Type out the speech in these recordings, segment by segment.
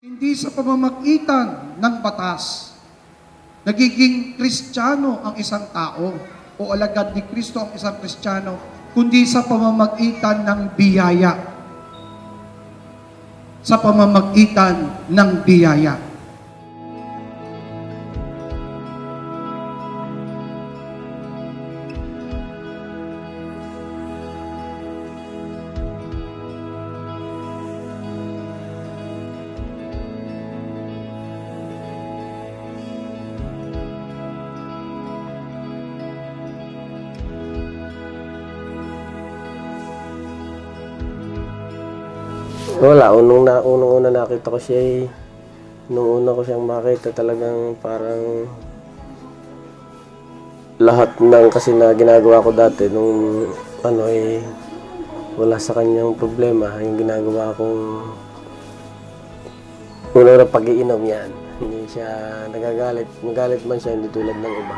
Hindi sa pamamagitan ng batas, nagiging Kristiyano ang isang tao o alagad ni Kristo ang isang Kristiyano, kundi sa pamamagitan ng biyaya. Sa pamamagitan ng biyaya. Wala, unang-una nakita ko siya nung una ko siyang makita talagang parang lahat ng kasi na ginagawa ko dati nung wala sa kanyang problema. Yung ginagawa kong unang pag-iinom yan. Hindi siya nagagalit. Magalit man siya, hindi tulad ng iba.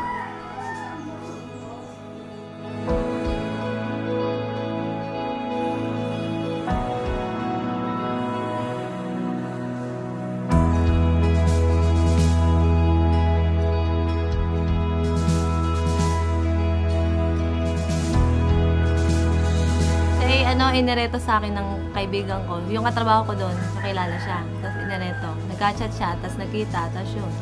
Inireto sa akin ng kaibigan ko. Yung katrabaho ko doon, nakilala siya. Tapos inireto. Nagka-chat siya, tapos nakita, tapos yun.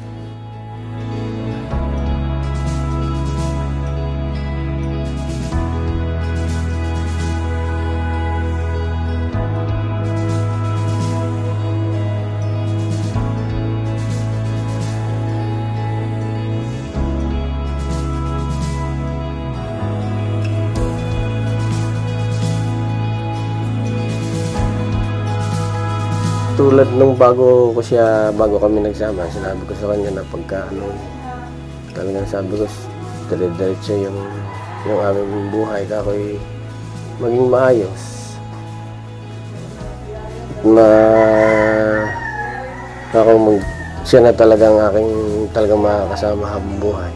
Tulad nung bago kami nagsama, sinabi ko sa kanya na pagka talagang sabi ko, dire-diretso yung aming buhay, kako'y maging maayos. Siya na talagang talagang makakasama habang buhay.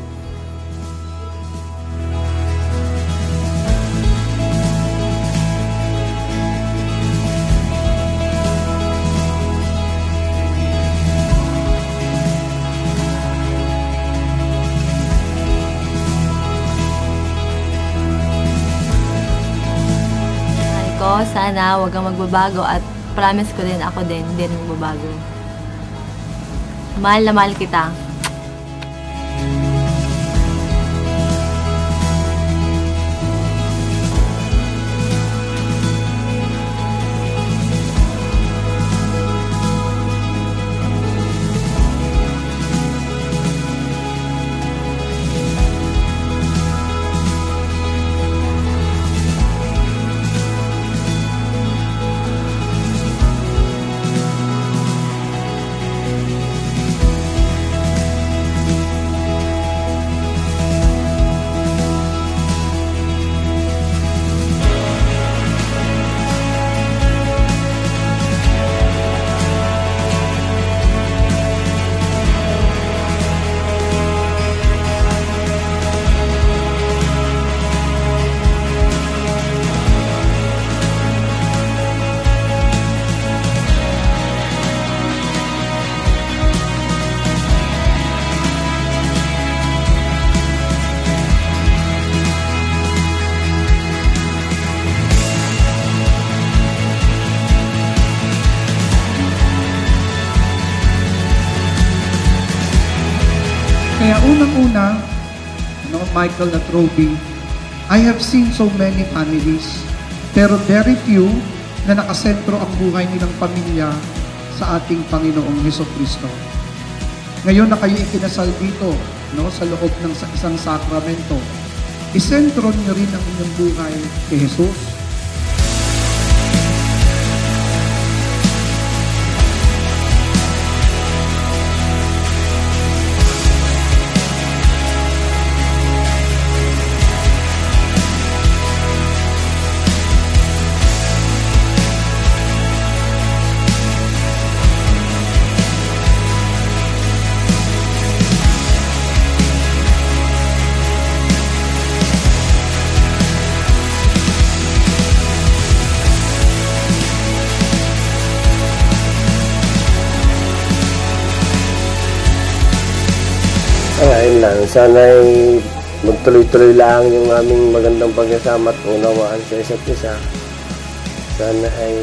Sana huwag kang magbabago at promise ko din ako din, hindi rin magbabago. Mahal na mahal kita. Kaya unang-una, Michael Natrobi, I have seen so many families, pero very few na nakasentro ang buhay nilang pamilya sa ating Panginoong Hesukristo. Ngayon na kayo ikinasal dito, sa loob ng isang sakramento, isentro niyo rin ang inyong buhay kay Jesus. yun lang, sana ay magtuloy-tuloy lang yung aming magandang pagkasama at unawaan sa isa't isa. Sana ay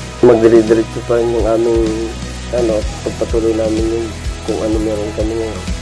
magdire-diretso pa rin yung aming pagpatuloy namin yung kung ano meron kami ngayon.